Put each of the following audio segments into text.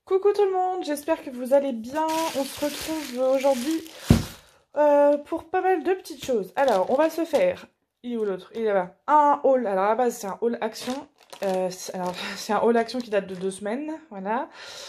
Coucou tout le monde, j'espère que vous allez bien. On se retrouve aujourd'hui pour pas mal de petites choses. Alors, on va se faire, il est où l'autre? Il est là-bas. Un haul, alors à la base c'est un haul action. C'est un haul action qui date de 2 semaines, voilà.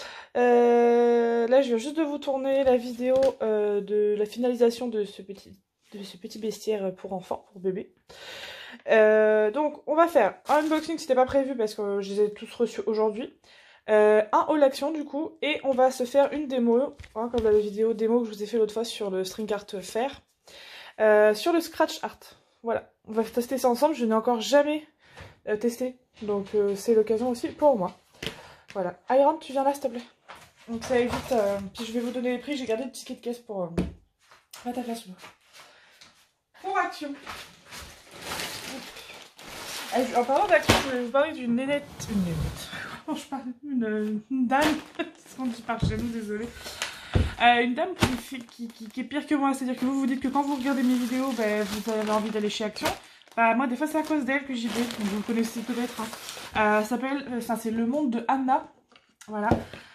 Là je viens juste de vous tourner la vidéo de la finalisation de ce petit bestiaire pour enfants, pour bébé. Donc on va faire un unboxing, c'était pas prévu parce que je les ai tous reçus aujourd'hui. Un haul action du coup, et on va se faire une démo, hein, comme la vidéo démo que je vous ai fait l'autre fois sur le string art fer, sur le scratch art. Voilà, on va tester ça ensemble, je n'ai encore jamais testé, donc c'est l'occasion aussi pour moi. Voilà, Iron, tu viens là s'il te plaît. Donc ça évite, puis je vais vous donner les prix, j'ai gardé le ticket de caisse pour mettre à place. Pour action. En parlant d'action, je vais vous parler d'une nénette. Une nénette. Comment je parle une dame. C'est rendu par chez nous, désolée. Une dame qui est pire que moi. C'est-à-dire que vous dites que quand vous regardez mes vidéos, ben, vous avez envie d'aller chez Action. Bah, moi, des fois, c'est à cause d'elle que j'y vais. Donc, vous le connaissez peut-être. Hein. C'est Le Monde de Anna. Voilà.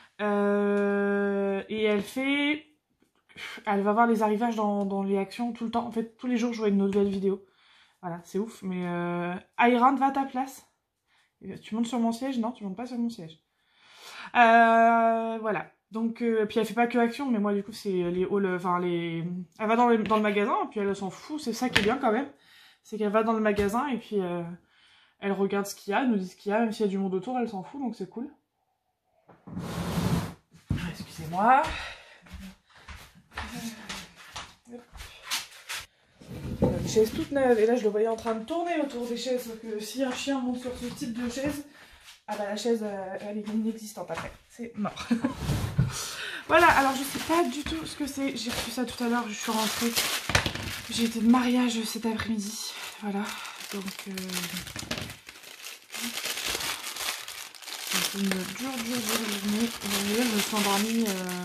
Et elle va voir les arrivages dans les actions tout le temps. En fait, tous les jours, je vois une nouvelle vidéo. Voilà, c'est ouf, mais Iron, va à ta place. Tu montes sur mon siège? Non, tu montes pas sur mon siège. Voilà. Donc, puis elle fait pas que action, mais moi, du coup, c'est les halls, elle va dans le magasin, et puis elle s'en fout, c'est ça qui est bien quand même. C'est qu'elle va dans le magasin, et puis elle regarde ce qu'il y a, elle nous dit ce qu'il y a, même s'il y a du monde autour, elle s'en fout, donc c'est cool. Excusez-moi. Des chaises toutes neuves, et là je le voyais en train de tourner autour des chaises, sauf que si un chien monte sur ce type de chaise, ah bah la chaise elle est inexistante après, c'est mort. Voilà, alors je sais pas du tout ce que c'est, j'ai reçu ça tout à l'heure, je suis rentrée, j'ai été de mariage cet après-midi, voilà, donc c'est une dure journée, je me suis endormie,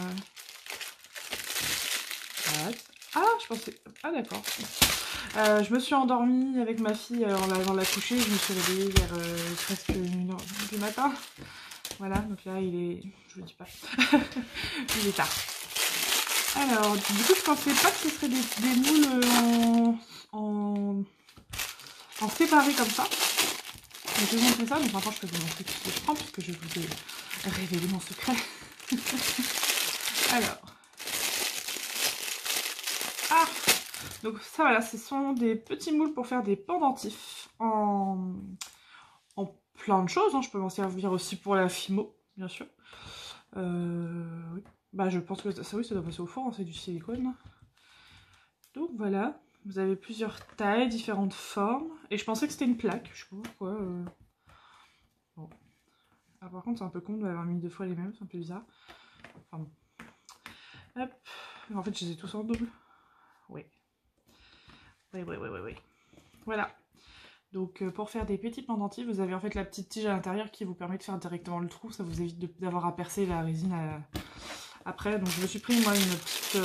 ah je pensais, ah d'accord. Je me suis endormie avec ma fille avant de la coucher, je me suis réveillée vers presque 1h du matin. Voilà, donc là il est... je vous dis pas. Il est tard. Alors, du coup je pensais pas que ce serait des moules en séparé comme ça. Donc je vais vous montrer ça, donc maintenant je peux vous montrer tout ce que je prends puisque je vous ai révélé mon secret. Alors... ah! Donc ça voilà, ce sont des petits moules pour faire des pendentifs en plein de choses. Hein. Je peux m'en servir aussi pour la Fimo, bien sûr. Oui. Bah je pense que ça, oui, ça doit passer au four, hein, c'est du silicone. Donc voilà, vous avez plusieurs tailles, différentes formes. Et je pensais que c'était une plaque, je sais pas pourquoi. Bon. Ah, par contre c'est un peu con d'avoir mis 2 fois les mêmes, c'est un peu bizarre. Enfin bon. Hop. En fait je les ai tous en double. Oui. Oui. Voilà. Donc pour faire des petits pendentifs, vous avez en fait la petite tige à l'intérieur qui vous permet de faire directement le trou. Ça vous évite d'avoir à percer la résine après. Donc je me suis pris moi une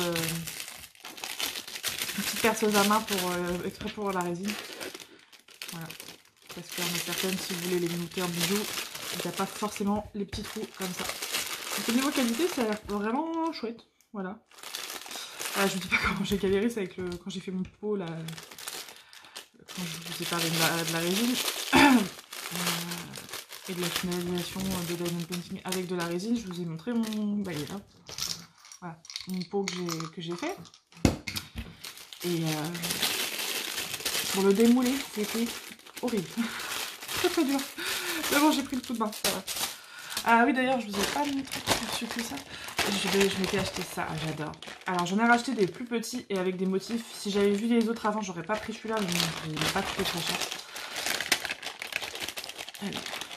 petite perceuse à main exprès pour la résine. Voilà. Parce qu'il y en a certaines, si vous voulez les monter en bijou, il n'y a pas forcément les petits trous comme ça. Donc au niveau qualité, ça a l'air vraiment chouette. Voilà. Je vous dis pas comment j'ai galéré, c'est avec quand j'ai fait mon pot là. Quand je vous ai parlé de la résine et de la finalisation de diamond painting avec de la résine, je vous ai montré mon balai là. Voilà, mon pot que j'ai fait. Et pour le démouler, c'était horrible. Très dur. Mais bon, j'ai pris le coup de main, ça va. Ah oui, d'ailleurs, je vous ai pas montré que j'ai reçu que ça. Je m'étais acheté ça, ah, j'adore. Alors j'en ai racheté des plus petits et avec des motifs. Si j'avais vu les autres avant, j'aurais pas pris celui-là, mais je l'ai pas trouvé très cher. Allez.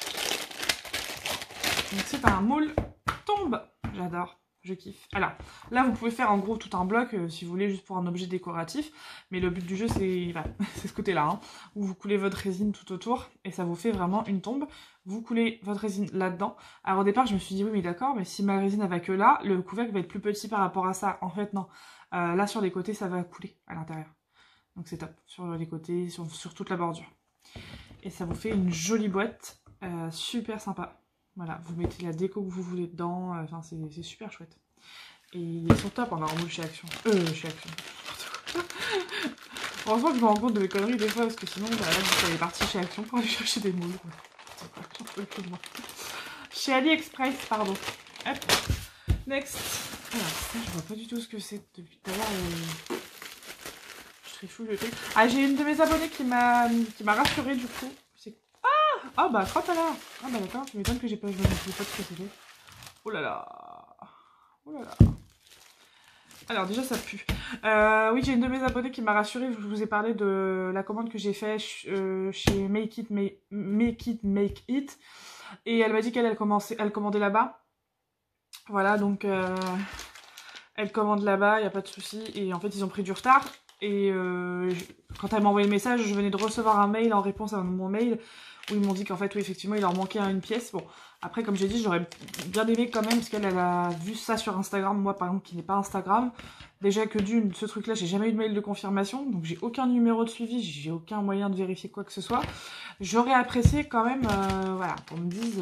Donc c'est un moule tombe, j'adore, je kiffe. Alors là vous pouvez faire en gros tout un bloc si vous voulez juste pour un objet décoratif, mais le but du jeu c'est voilà, ce côté-là, hein, où vous coulez votre résine tout autour et ça vous fait vraiment une tombe. Vous coulez votre résine là-dedans. Alors au départ je me suis dit oui mais d'accord, mais si ma résine elle va que là, le couvercle va être plus petit par rapport à ça. En fait non, là sur les côtés ça va couler à l'intérieur. Donc c'est top, sur les côtés, sur toute la bordure. Et ça vous fait une jolie boîte, super sympa. Voilà, vous mettez la déco que vous voulez dedans. Enfin, c'est super chouette. Et ils sont top en armoule chez Action. Chez Action. Heureusement que je me rends compte de mes conneries des fois, parce que sinon, bah, là, je serais partie chez Action pour aller chercher des moules. J'en peux plus de moi. Chez AliExpress, pardon. Hop. Next. Alors, ça, je vois pas du tout ce que c'est depuis tout à l'heure. Je trifouille le truc. Ah, j'ai une de mes abonnées qui m'a rassurée du coup. Ah bah, crotte alors. Ah bah d'accord, tu m'étonnes que je ne sais pas ce que c'était. Oh là là. Oh là là. Alors déjà ça pue. Oui, j'ai une de mes abonnées qui m'a rassurée. Je vous ai parlé de la commande que j'ai faite chez Make It. Et elle m'a dit qu'elle commandait là-bas. Voilà, donc elle commande là-bas, il n'y a pas de souci. Et en fait, ils ont pris du retard. Et quand elle m'a envoyé le message, je venais de recevoir un mail en réponse à mon mail où ils m'ont dit qu'en fait, oui, effectivement, il leur manquait une pièce. Bon, après, comme j'ai dit, j'aurais bien aimé quand même, parce qu'elle a vu ça sur Instagram, moi, par exemple, qui n'est pas Instagram. Déjà que d'une, ce truc-là, j'ai jamais eu de mail de confirmation, donc j'ai aucun numéro de suivi, j'ai aucun moyen de vérifier quoi que ce soit. J'aurais apprécié quand même, voilà, qu'on me dise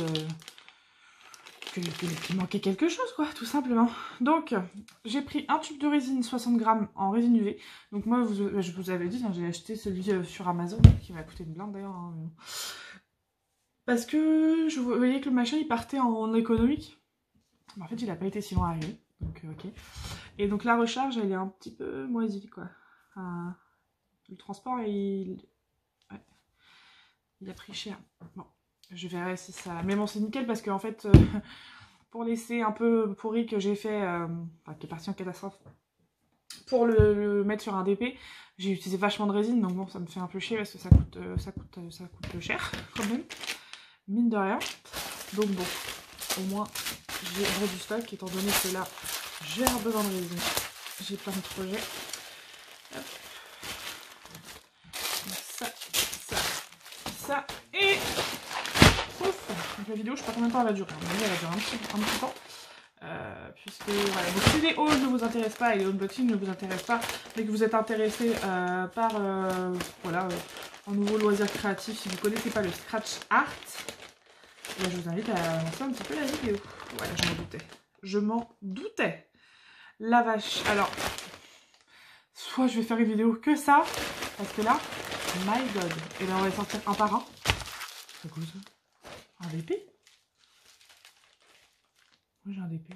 qu'il manquait quelque chose, quoi, tout simplement. Donc, j'ai pris un tube de résine 60 grammes en résine UV. Donc moi, je vous avais dit, hein, j'ai acheté celui sur Amazon, qui m'a coûté une blinde d'ailleurs. Hein. Parce que je voyais que le machin, il partait en économique. Mais en fait, il n'a pas été si loin arrivé. Donc, ok. Et donc, la recharge, elle est un petit peu moisie, quoi. Le transport, ouais, il a pris cher. Bon, je verrai si ça... Mais bon, c'est nickel parce qu'en fait... pour l'essai un peu pourri que j'ai fait, enfin qui est parti en catastrophe, pour le mettre sur un DP, j'ai utilisé vachement de résine, donc bon, ça me fait un peu chier parce que ça coûte cher, quand même, mine de rien. Donc bon, au moins, j'ai du stock, étant donné que là, j'ai un besoin de résine. J'ai plein de projets. Hop. Donc ça, et... Ouf. Donc la vidéo, je sais pas combien de temps elle va durer, mais elle va durer un petit temps. Puisque voilà, donc si les hauls ne vous intéressent pas et les unboxings ne vous intéressent pas, mais que vous êtes intéressé par voilà, un nouveau loisir créatif, si vous ne connaissez pas le scratch art, je vous invite à lancer un petit peu la vidéo. Voilà, je m'en doutais. Je m'en doutais. La vache. Alors, soit je vais faire une vidéo que ça, parce que là, my god. Et là, on va les sortir un par un. C'est quoi ça? Un DP? Moi, j'ai un DP.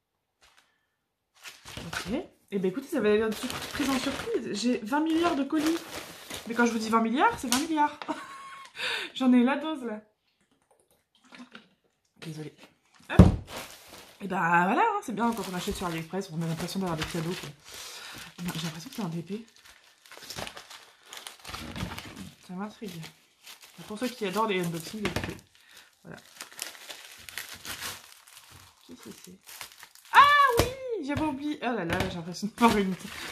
Ok. Et ben écoutez, ça va être une surprise en surprise. J'ai 20 milliards de colis. Mais quand je vous dis 20 milliards, c'est 20 milliards. J'en ai la dose là. Désolée. Hop. Et bah voilà, hein, c'est bien quand on achète sur AliExpress, on a l'impression d'avoir des cadeaux. J'ai l'impression que c'est un DP. Ça m'intrigue. Pour ceux qui adorent les unboxings, les DP. Voilà. Qu'est-ce que c'est? Ah oui, j'avais oublié. Oh là là, j'ai l'impression de voir une...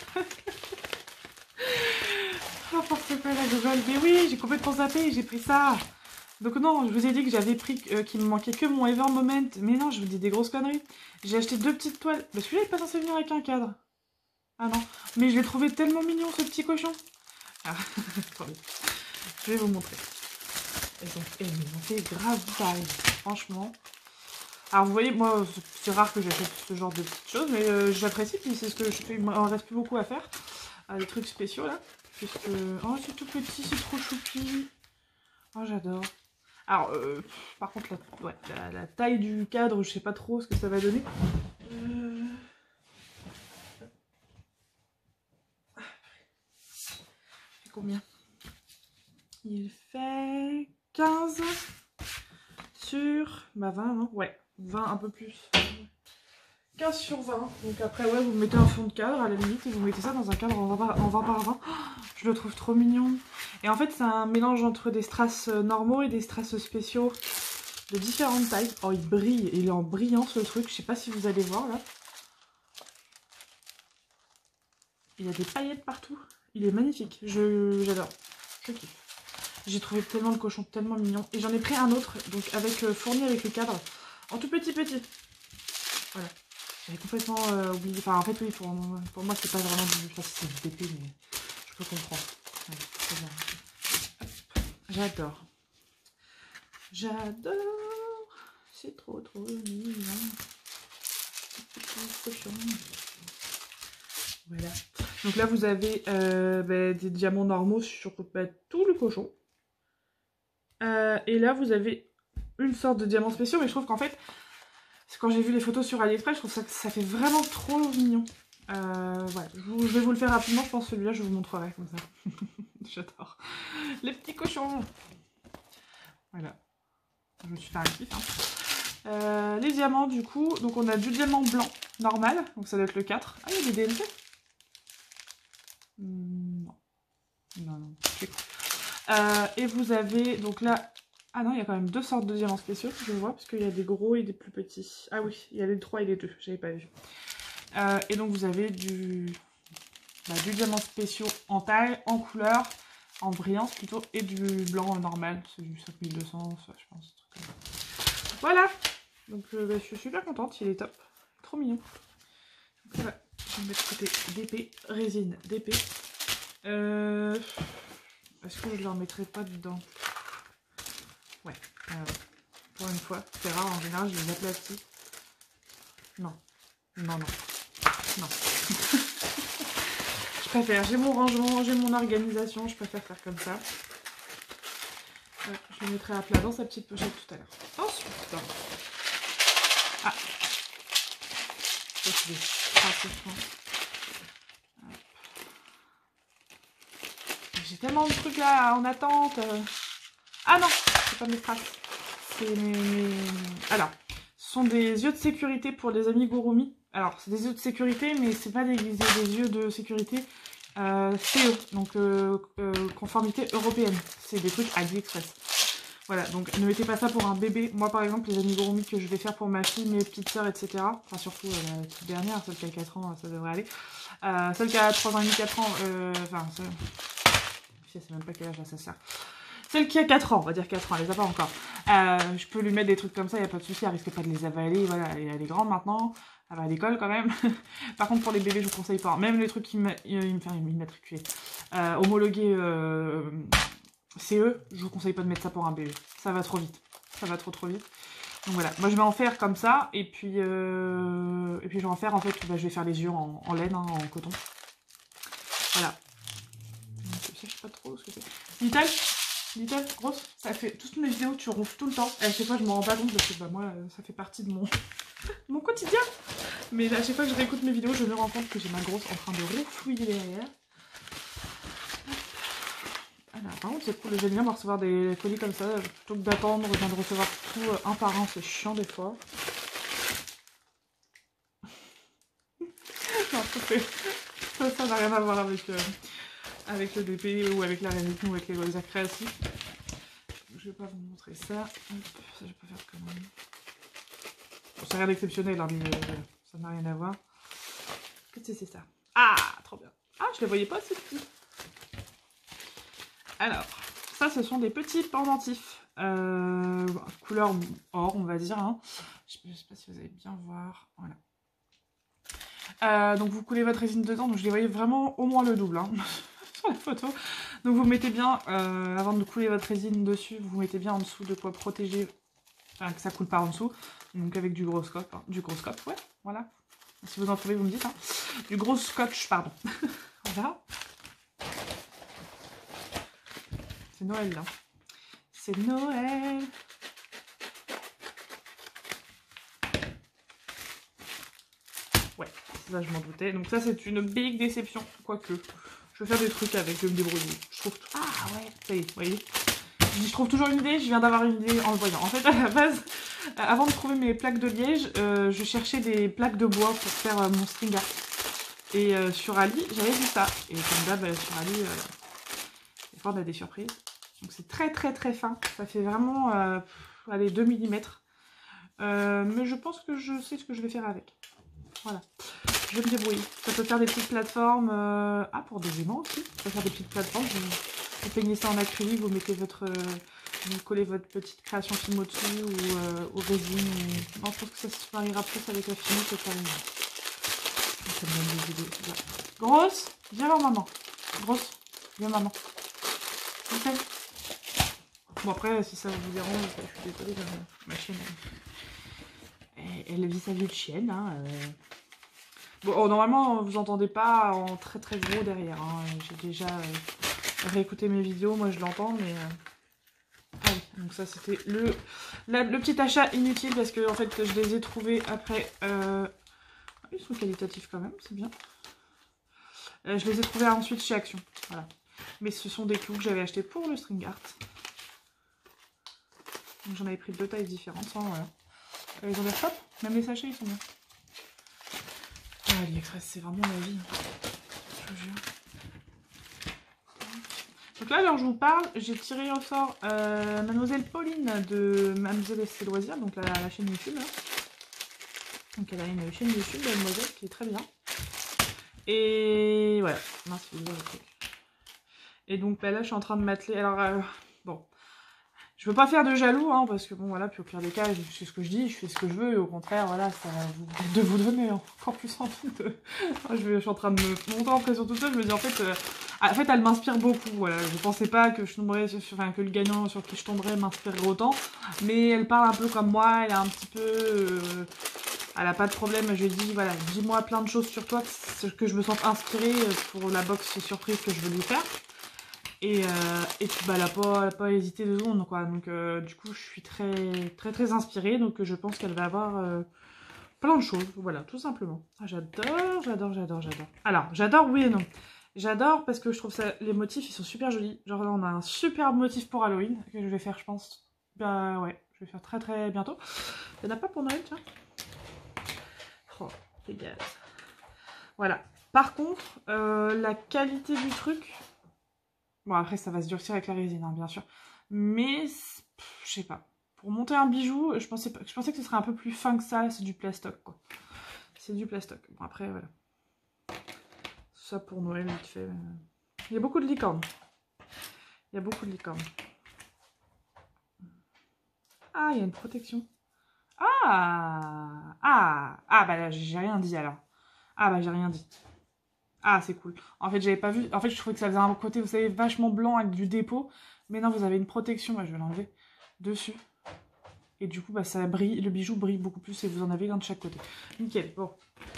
N'importe quoi la Google. Mais oui, j'ai complètement zappé, j'ai pris ça. Donc non, je vous ai dit que j'avais pris, qu'il me manquait que mon Ever Moment. Mais non, je vous dis des grosses conneries. J'ai acheté 2 petites toiles. Mais celui-là, il n'est pas censé venir avec un cadre. Ah non. Mais je l'ai trouvé tellement mignon, ce petit cochon. Ah, attendez. Je vais vous montrer. Elles m'ont fait grave taille. Franchement. Alors vous voyez, moi, c'est rare que j'achète ce genre de petites choses. Mais j'apprécie, puis c'est ce que je fais. Il m'en reste plus beaucoup à faire. Les trucs spéciaux, là. Puisque... Oh, c'est tout petit, c'est trop choupi. Oh, j'adore. Alors, par contre, la taille du cadre, je sais pas trop ce que ça va donner. Il fait combien? Il fait 15 sur... Bah 20, non? Ouais, 20, un peu plus. 15 sur 20. Donc après, ouais, vous mettez un fond de cadre à la limite et vous mettez ça dans un cadre en 20 par 20. Oh, je le trouve trop mignon. Et en fait, c'est un mélange entre des strass normaux et des strass spéciaux de différentes tailles. Oh, il brille. Il est en brillant, ce truc. Je sais pas si vous allez voir, là. Il y a des paillettes partout. Il est magnifique. J'adore. Je kiffe. J'ai trouvé tellement le cochon, tellement mignon. Et j'en ai pris un autre, donc avec fourni avec le cadre. En tout petit. Voilà. J'avais complètement oublié. Enfin, en fait, oui, pour moi, c'est pas vraiment du... Enfin, c'est du DP, mais je peux comprendre. Ouais, c'est bien. J'adore. J'adore. C'est trop mignon. Petit cochon. Voilà. Donc là, vous avez des diamants normaux sur tout le cochon. Et là, vous avez une sorte de diamants spéciaux, mais je trouve qu'en fait, quand j'ai vu les photos sur AliExpress, je trouve que ça fait vraiment trop mignon. Voilà. Je vais vous le faire rapidement, je pense celui-là, je vous montrerai comme ça. J'adore. Les petits cochons. Voilà. Je me suis fait un kiff. Hein. Les diamants, du coup, donc on a du diamant blanc normal, donc ça doit être le 4. Ah, il y a des DNT. Non. Non. Et vous avez, donc là, ah non, il y a quand même deux sortes de diamants spéciaux, je vois, parce qu'il y a des gros et des plus petits. Ah oui, il y a les 3 et les 2, j'avais pas vu. Et donc vous avez du diamant spéciaux en taille, en couleur, en brillance plutôt, et du blanc normal, c'est du 5200, ça, je pense. Voilà. Donc je suis super contente, il est top, trop mignon. Donc là, je vais mettre de côté d'épée, résine d'épée. Est-ce que je ne leur mettrai pas dedans? Ouais, pour une fois, c'est rare, en général je les aplastis. Non. Je préfère, j'ai mon rangement, j'ai mon organisation, je préfère faire comme ça. Je le mettrai à plat dans sa petite pochette tout à l'heure. Ensuite, j'ai tellement de trucs là en attente. Ah non, c'est pas mes strass. C'est mes... Alors, ce sont des yeux de sécurité pour les amigurumi. Alors, c'est des yeux de sécurité, mais c'est pas des yeux de sécurité CE, donc conformité européenne. C'est des trucs AliExpress. Voilà, donc ne mettez pas ça pour un bébé. Moi, par exemple, les amigurumi que je vais faire pour ma fille, mes petites sœurs, etc. Enfin, surtout la petite dernière, celle qui a 4 ans, ça devrait aller. Celle qui a 3 ans et demi, 4 ans, enfin, je sais même pas quel âge a sa sœur. Celle qui a 4 ans, on va dire 4 ans, elle les a pas encore. Je peux lui mettre des trucs comme ça, il n'y a pas de souci, elle risque pas de les avaler. Voilà, elle est grande maintenant, elle va à l'école quand même. Par contre, pour les bébés, je vous conseille pas. Même les trucs immatriculés, homologués CE, je vous conseille pas de mettre ça pour un bébé. Ça va trop vite. Ça va trop vite. Donc voilà, moi je vais en faire comme ça, et puis je vais en faire en fait, je vais faire les yeux en laine, hein, en coton. Voilà. Je sais pas trop ce que c'est. Little, grosse, ça fait toutes mes vidéos, tu ronfles tout le temps. Et à chaque fois, je m'en rends pas compte parce que moi, ça fait partie de mon quotidien. Mais à chaque fois que je réécoute mes vidéos, je me rends compte que j'ai ma grosse en train de ronflouiller derrière. Alors, par contre, c'est cool, j'aime bien recevoir des colis comme ça, plutôt que d'attendre, de recevoir tout un par un, c'est chiant des fois. Non, ça n'a rien à voir avec le DP ou avec la réalité ou avec les loisirs créatifs. Je vais pas vous montrer ça. Hop, ça, je vais pas faire comme ça. Bon, c'est rien d'exceptionnel, hein, mais ça n'a rien à voir. Qu'est-ce que c'est ça? Ah, trop bien. Ah, je les voyais pas, ces petits. Alors, ça, ce sont des petits pendentifs. Couleur or, on va dire. Hein. Je sais pas si vous allez bien voir. Voilà. Donc, vous coulez votre résine dedans. Donc, je les voyais vraiment au moins le double. Hein. La photo. Donc vous mettez bien, avant de couler votre résine dessus, vous mettez bien en dessous de quoi protéger, enfin que ça coule pas en dessous, donc avec du gros scotch, hein, ouais, voilà. Si vous en trouvez, vous me dites, hein. Du gros scotch, pardon. Voilà. C'est Noël, là. C'est Noël. Ouais, ça je m'en doutais. Donc ça c'est une big déception, quoique. Je vais faire des trucs avec, je vais me débrouiller. Je trouve tout... Ah ouais, ça y est, vous voyez. Je trouve toujours une idée, je viens d'avoir une idée en le voyant. En fait, à la base, avant de trouver mes plaques de liège, je cherchais des plaques de bois pour faire mon stringer. Et sur Ali, j'avais vu ça. Et comme d'hab, sur Ali, des fois on a des surprises. Donc c'est très fin. Ça fait vraiment, allez, 2 mm. Mais je pense que je sais ce que je vais faire avec. Voilà. Je vais me débrouiller. Ça peut faire des petites plateformes. Ah, pour des aimants aussi. Ça peut faire des petites plateformes. Vous peignez ça en acrylique, vous mettez vous collez votre petite création film au-dessus ou aux résines. Non, je pense que ça se mariera plus avec la fini que carrément. Ça me donne des idées. Là. Grosse, viens voir maman. Grosse, viens maman. Ok. Bon après, si ça vous dérange, je suis désolée, ma chienne, elle vit sa vie de chienne. Hein, Bon, oh, normalement, vous entendez pas en très très gros derrière. Hein. J'ai déjà réécouté mes vidéos, moi je l'entends, mais... Ah oui, donc ça c'était le petit achat inutile parce que en fait je les ai trouvés après. Ils sont qualitatifs quand même, c'est bien. Je les ai trouvés ensuite chez Action. Voilà. Mais ce sont des clous que j'avais achetés pour le string art. Donc j'en avais pris 2 tailles différentes. Hein, voilà. Ils ont l'air top, même les sachets ils sont bien. Ah, AliExpress c'est vraiment la vie. Je vous jure. Donc là, alors je vous parle, j'ai tiré au sort Mademoiselle Pauline de Mademoiselle et ses loisirs, donc la chaîne YouTube. Là. Donc elle a une chaîne YouTube, Mademoiselle, qui est très bien. Et voilà, mince, le truc. Et donc bah, là, je suis en train de m'atteler. Alors, bon, je veux pas faire de jaloux, hein, parce que bon, voilà, puis au pire des cas, je sais ce que je dis, je fais ce que je veux, et au contraire, voilà, ça va de vous donner encore plus en tout. Je suis en train de me monter en pression toute seule, je me dis en fait, elle m'inspire beaucoup, voilà, je pensais pas que je tomberais, enfin, que le gagnant sur qui je tomberais m'inspirerait autant, mais elle parle un peu comme moi, elle a un petit peu... elle a pas de problème, je lui dis, voilà, dis-moi plein de choses sur toi, que je me sens inspirée pour la box surprise que je veux lui faire. Et puis bah, elle a pas hésité 2 secondes, quoi. Donc du coup, je suis très inspirée. Donc je pense qu'elle va avoir plein de choses. Voilà, tout simplement. Ah, j'adore. Alors, j'adore, oui et non. J'adore parce que je trouve ça, les motifs, ils sont super jolis. Genre là, on a un super motif pour Halloween que je vais faire, je pense. Bah ouais, je vais faire très bientôt. Il n'y en a pas pour Noël, tiens. Oh, c'est gaz. Voilà. Par contre, la qualité du truc... Bon, après, ça va se durcir avec la résine, hein, bien sûr. Mais, je sais pas. Pour monter un bijou, je pensais que ce serait un peu plus fin que ça. C'est du plastoc, quoi. C'est du plastoc. Bon, après, voilà. Ça pour Noël, vite fait. Il y a beaucoup de licornes. Il y a beaucoup de licornes. Ah, il y a une protection. Ah, bah là, j'ai rien dit, alors. Ah, bah, j'ai rien dit. Ah, c'est cool. En fait, j'avais pas vu. En fait, je trouvais que ça faisait un côté, vous savez, vachement blanc avec du dépôt. Mais non, vous avez une protection. Bah, je vais l'enlever dessus. Et du coup, bah, ça brille. Le bijou brille beaucoup plus et vous en avez un de chaque côté. Nickel. Bon.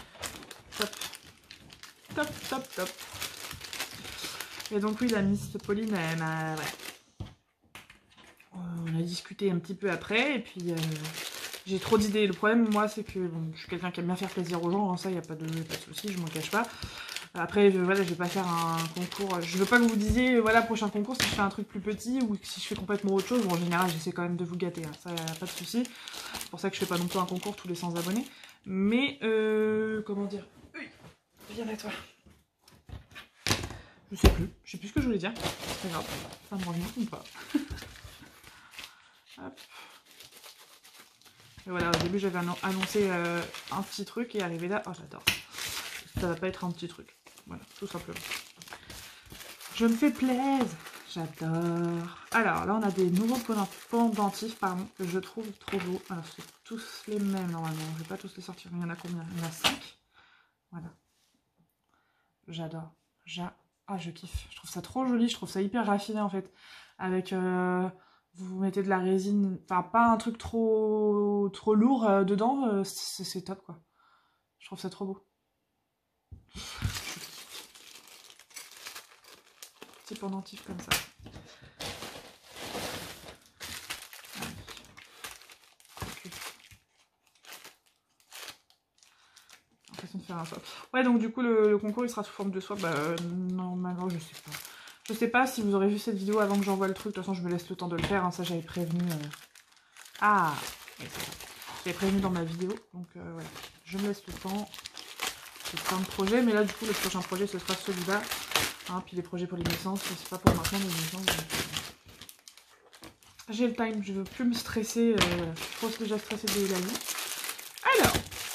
Top. Et donc, oui, la Miss Pauline, elle m'a... Ouais. On a discuté un petit peu après. Et puis, j'ai trop d'idées. Le problème, moi, c'est que bon, je suis quelqu'un qui aime bien faire plaisir aux gens. Hein, ça, il n'y a pas de souci. Je m'en cache pas. Après, voilà, je vais pas faire un concours. Je veux pas que vous disiez, voilà, prochain concours, si je fais un truc plus petit ou si je fais complètement autre chose. Bon, en général, j'essaie quand même de vous gâter. Hein. Ça, y a pas de souci. C'est pour ça que je fais pas non plus un concours tous les 100 abonnés. Mais, comment dire. Oui, viens à toi. Je sais plus ce que je voulais dire. C'est pas grave. Ça me revient ou pas. Hop. Et voilà, au début, j'avais annoncé un petit truc et arrivé là. Oh, j'adore. Ça va pas être un petit truc. Voilà, tout simplement. Je me fais plaisir. J'adore. Alors, là, on a des nouveaux pendentifs, pardon, que je trouve trop beaux. Alors, c'est tous les mêmes, normalement. Je vais pas tous les sortir. Il y en a combien? Il y en a 5. Voilà. J'adore. Ah, je kiffe. Je trouve ça trop joli. Je trouve ça hyper raffiné, en fait. Avec... vous mettez de la résine... Enfin, pas un truc trop lourd dedans. C'est top, quoi. Je trouve ça trop beau. Petit pendentif comme ça. Okay. L'impression de faire un swap. Ouais, donc du coup, le concours, il sera sous forme de swap. Bah, normalement, je sais pas. Je sais pas si vous aurez vu cette vidéo avant que j'envoie le truc. De toute façon, je me laisse le temps de le faire. Hein. Ça, j'avais prévenu. Ah, ouais, j'avais prévenu dans ma vidéo. Donc, voilà. Je me laisse le temps. J'ai plein de projets. Mais là, du coup, le prochain projet, ce sera celui-là. Hein, puis les projets pour les naissances, c'est pas pour maintenant, les naissances. J'ai le time, je veux plus me stresser. Je pense que j'ai stressé de la vie. Alors.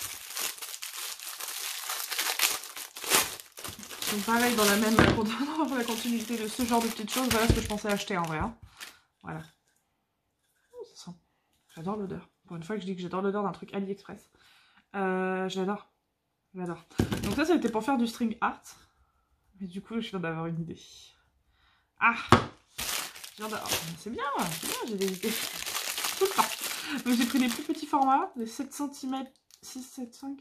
Donc pareil, dans la continuité de ce genre de petites choses, voilà ce que je pensais acheter en vrai. Hein. Voilà. Oh, ça sent. J'adore l'odeur. Pour une fois que je dis que j'adore l'odeur d'un truc AliExpress. J'adore. Donc ça, c'était pour faire du string art. Mais du coup, je viens d'avoir une idée. Ah! C'est bien, j'ai des idées tout le temps. Donc j'ai pris les plus petits formats, les 7 cm, 6, 7, 5.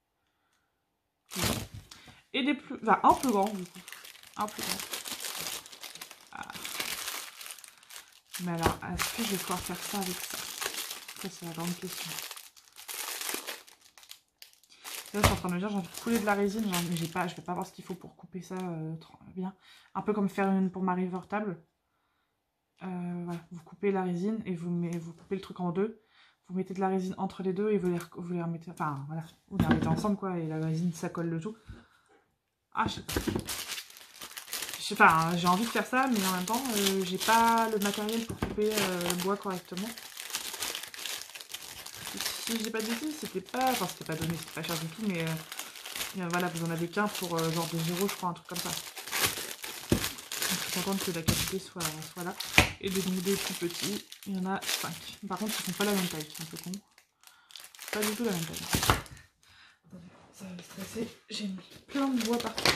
Et des plus... Enfin, un plus grand, du coup. Un plus grand. Ah. Mais alors, est-ce que je vais pouvoir faire ça avec ça? Ça, c'est la grande question. Là, je suis en train de me dire, j'ai envie de couler de la résine, mais j'ai pas, je vais pas voir ce qu'il faut pour couper ça bien. Un peu comme faire une pour ma river table. Voilà, vous coupez la résine et vous coupez le truc en deux. Vous mettez de la résine entre les deux et vous les remettez, enfin voilà, vous les remettez ensemble quoi, et la résine ça colle le tout. Ah, je sais pas, hein, j'ai envie de faire ça, mais en même temps, j'ai pas le matériel pour couper le bois correctement. Si j'ai pas de bêtises, c'était pas, enfin c'était pas donné, c'était pas cher du tout, mais voilà, vous en avez qu'un pour genre 2 euros, je crois, un truc comme ça. Donc, je suis contente que la qualité soit là. Et des plus petits, il y en a 5. Par contre, ils font pas la même taille, c'est un peu con. Pas du tout la même taille. Attendez, ça va me stresser. J'ai mis plein de bois partout.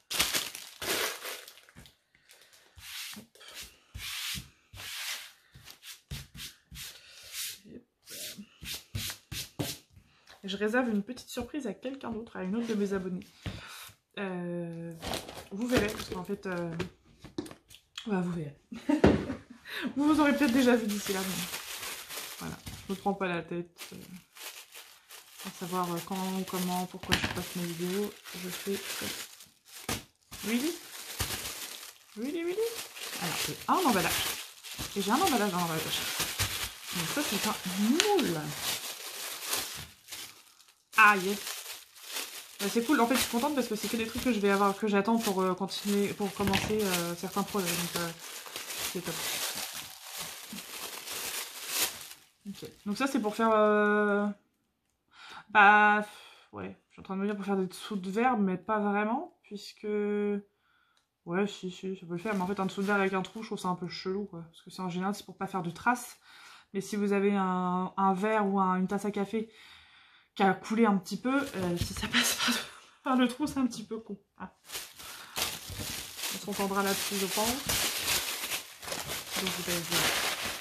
Je réserve une petite surprise à quelqu'un d'autre, à une autre de mes abonnés. Vous verrez, parce qu'en fait... Ouais, vous verrez. Vous aurez peut-être déjà vu d'ici là, mais... Voilà, je me prends pas la tête. À savoir quand, comment, pourquoi je passe mes vidéos, je fais ça. Really? Alors, j'ai un emballage. Et j'ai un emballage dans l'emballage. Donc ça, c'est un moule. Ah, yes. C'est cool. En fait, je suis contente parce que c'est que des trucs que je vais avoir, que j'attends pour continuer, pour commencer certains projets. Donc, c'est top. Ok. Donc ça, c'est pour faire... Bah... Ouais, je suis en train de me dire pour faire des dessous de verre, mais pas vraiment, puisque... Ouais, si, ça peut le faire. Mais en fait, un dessous de verre avec un trou, je trouve ça un peu chelou, quoi. Parce que c'est en général, c'est pour pas faire de traces. Mais si vous avez un verre ou une tasse à café qui a coulé un petit peu, si ça passe par le trou, c'est un petit peu con. Ah. On s'entendra là-dessus, je pense. Donc, vous allez voir.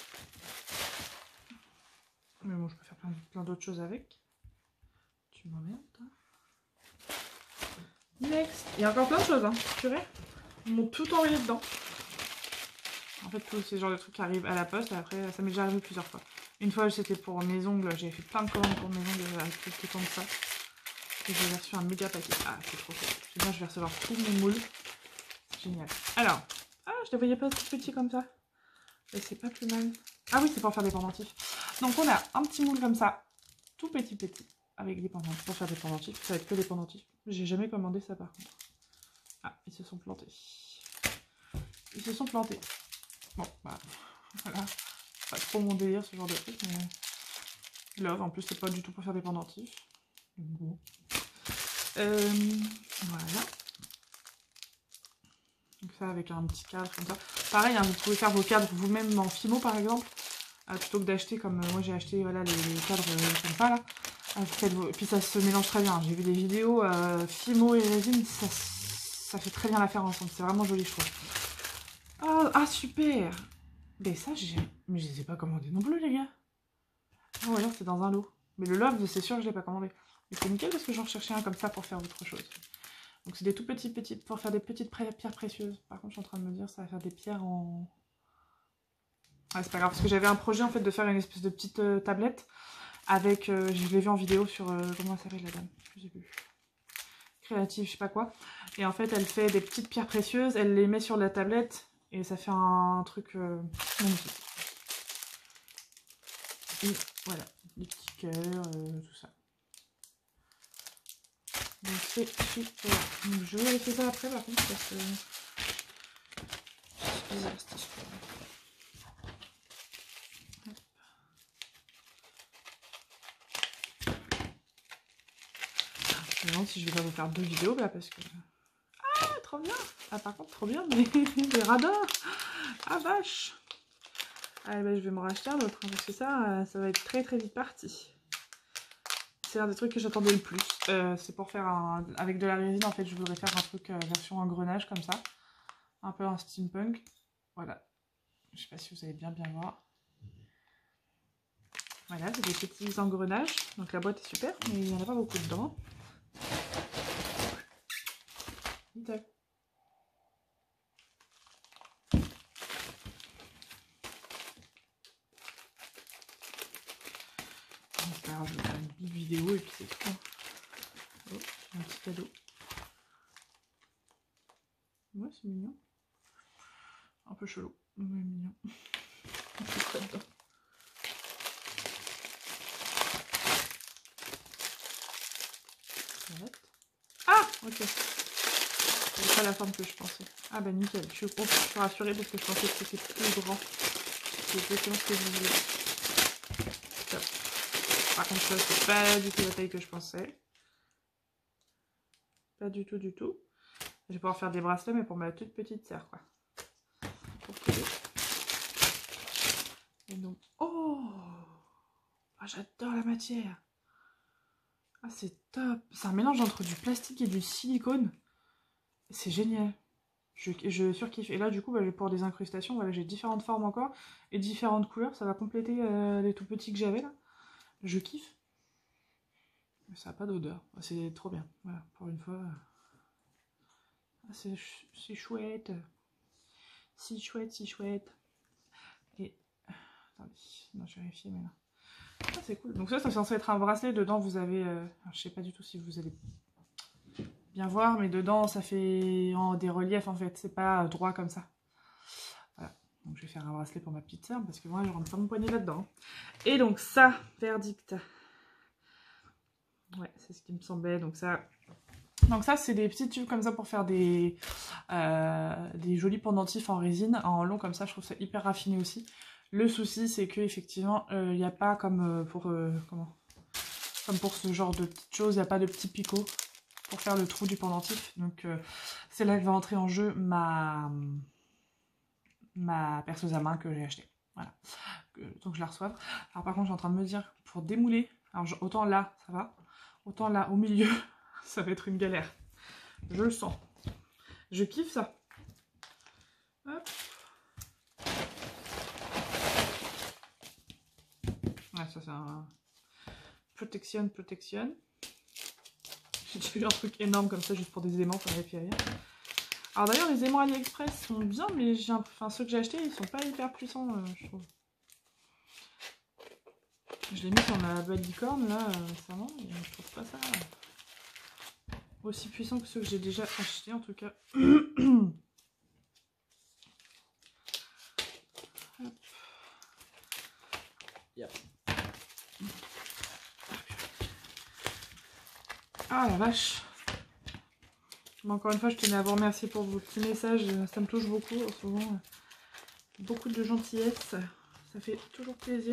Mais bon, je peux faire plein d'autres choses avec. Tu m'emmerdes, toi. Next. Il y a encore plein de choses, hein. Purée. Ils m'ont tout envoyé dedans. En fait, tous ces genres de trucs qui arrivent à la poste. Et après, ça m'est déjà arrivé plusieurs fois. Une fois, c'était pour mes ongles. J'avais fait plein de commandes pour mes ongles avec tout le temps de ça. Et j'ai reçu un méga paquet. Ah, c'est trop cool. Et moi, je vais recevoir tous mes moules. C'est génial. Alors. Ah, je ne les voyais pas tout petits comme ça. Et c'est pas plus mal. Ah oui, c'est pour faire des pendentifs. Donc, on a un petit moule comme ça. Tout petit. Avec des pendentifs. Pour faire des pendentifs. Ça va être que des pendentifs. J'ai jamais commandé ça, par contre. Ah, ils se sont plantés. Bon, bah, voilà. Pas trop mon délire, ce genre de truc, mais... Love, en plus, c'est pas du tout pour faire des pendentifs. Bon. Voilà. Donc ça, avec un petit cadre comme ça. Pareil, hein, vous pouvez faire vos cadres vous-même en Fimo, par exemple. Plutôt que d'acheter, comme moi j'ai acheté voilà, les cadres comme ça, là. Et puis ça se mélange très bien. J'ai vu des vidéos Fimo et résine, ça fait très bien l'affaire ensemble. C'est vraiment joli, je trouve. Ah, super! Mais ça, mais je les ai pas commandés non plus, les gars. Ah ouais, c'est dans un lot. Mais le Love, c'est sûr que je l'ai pas commandé. Mais c'est nickel parce que j'en recherchais un comme ça pour faire autre chose. Donc c'est des tout petits, pour faire des petites pierres précieuses. Par contre, je suis en train de me dire, ça va faire des pierres en... Ouais, c'est pas grave, parce que j'avais un projet en fait de faire une espèce de petite tablette avec, je l'ai vu en vidéo sur, comment elle s'appelle la dame? Je sais plus. Créative, je sais pas quoi. Et en fait, elle fait des petites pierres précieuses, elle les met sur la tablette et ça fait un truc magnifique. Et voilà, des petits cœurs, tout ça. Donc c'est super. Donc je vais vérifier ça après par contre parce que c'est bizarre cette histoire. Je me demande si je vais pas vous faire 2 vidéos là parce que... Ah, trop bien! Ah, par contre, trop bien, mais des radars! Ah, vache! Ah, ben, je vais m'en racheter un autre, hein, parce que ça va être très vite parti. C'est un des trucs que j'attendais le plus. C'est pour faire avec de la résine, en fait, je voudrais faire un truc version engrenage comme ça. Un peu un steampunk. Voilà. Je sais pas si vous allez bien voir. Voilà, c'est des petits engrenages. Donc la boîte est super, mais il n'y en a pas beaucoup dedans. Tac. Alors, je vais faire une petite vidéo et puis c'est tout. Oh, un petit cadeau. Ouais, c'est mignon. Un peu chelou, mais mignon. C'est quoi dedans? Ah, ok. C'est pas la forme que je pensais. Ah bah nickel, je suis rassurée parce que je pensais que c'était plus grand. C'est exactement ce que je voulais. Top. Par contre, ça, c'est pas du tout la taille que je pensais. Pas du tout, du tout. Je vais pouvoir faire des bracelets, mais pour ma toute petite sœur, quoi. Pour coller. Et donc, oh, ah, j'adore la matière. Ah, c'est top. C'est un mélange entre du plastique et du silicone. C'est génial. Je surkiffe. Et là, du coup, bah, pour des incrustations, voilà, j'ai différentes formes encore et différentes couleurs. Ça va compléter les tout petits que j'avais là. Je kiffe. Mais ça n'a pas d'odeur. C'est trop bien. Voilà, pour une fois. Ah, c'est chouette. Si chouette, si chouette. Et. Attendez. Non, je vais vérifier maintenant. Ah, c'est cool. Donc ça, c'est censé être un bracelet. Dedans, vous avez... je sais pas du tout si vous allez bien voir, mais dedans, ça fait des reliefs, en fait. C'est pas droit comme ça. Voilà. Donc je vais faire un bracelet pour ma petite sœur, parce que moi, je rentre pas mon poignet là-dedans. Et donc ça, verdict. Ouais, c'est ce qui me semblait. Donc ça, c'est des petits tubes comme ça pour faire des jolis pendentifs en résine, en long comme ça. Je trouve ça hyper raffiné aussi. Le souci, c'est que effectivement, il n'y a pas comme pour ce genre de petites choses, il n'y a pas de petits picots pour faire le trou du pendentif. Donc c'est là que va entrer en jeu ma perceuse à main que j'ai achetée. Voilà. Donc je la reçoive. Alors par contre, je suis en train de me dire, pour démouler, alors autant là, ça va, autant là, au milieu, ça va être une galère. Je le sens. Je kiffe ça. Hop. Ouais, ça c'est un protection. J'ai déjà eu un truc énorme comme ça juste pour des aimants, ça m'avait fait rire. Alors d'ailleurs les aimants AliExpress sont bien, mais ceux que j'ai achetés ils sont pas hyper puissants, je trouve. Je l'ai mis sur ma boîte licorne là récemment et je trouve pas ça aussi puissant que ceux que j'ai déjà achetés en tout cas. Hop. Yep. Ah la vache. Bon, encore une fois, je tenais à vous remercier pour vos petits messages. Ça me touche beaucoup en ce moment. Beaucoup de gentillesse. Ça fait toujours plaisir.